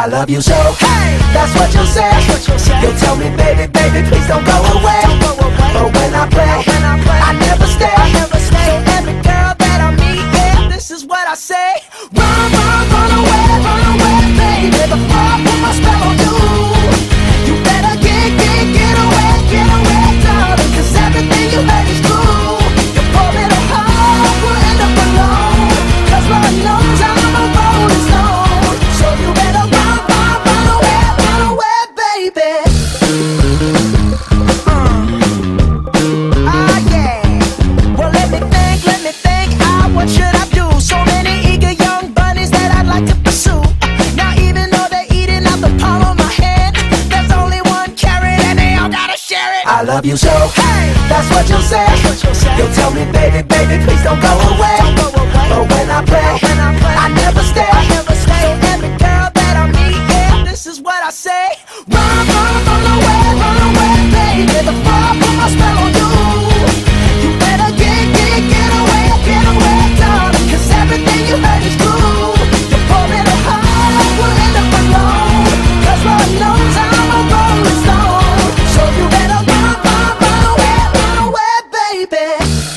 I love you so. Hey, that's what you'll say. You'll tell me, baby, baby, please don't go away. But when I play, I never stay. So every girl that I meet, yeah, this is what I say. Run, run away, baby, before I put my spell on you. You better get away, darling, 'cause everything you heard is true. You're for me to heart, we'll end up alone, 'cause Lord knows I'm a rolling stone. So you better run away, baby. Yeah. Well, let me think, what should I do? So many eager young bunnies that I'd like to pursue. Now even though they're eating out the palm of my hand, there's only one carrot and they all gotta share it. I love you so. Hey, that's what you'll say. You'll tell me, baby, baby, please don't go away. But when I play, I never stay. So every girl that I meet, yeah, this is what I say. Run away, baby, before I put my spell on you. You better get away, darling, 'cause everything you heard is true. You're for me to heart, we'll end up alone, 'cause Lord knows I'm a rolling stone. So you better run away, baby.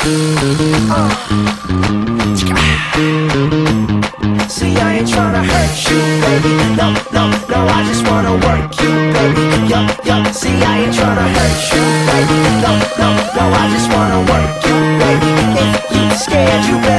See, I ain't tryna hurt you, baby. No, I just wanna work you, baby. Yo, see, I ain't tryna hurt you, baby. No, I just wanna work you, baby. If you scared, you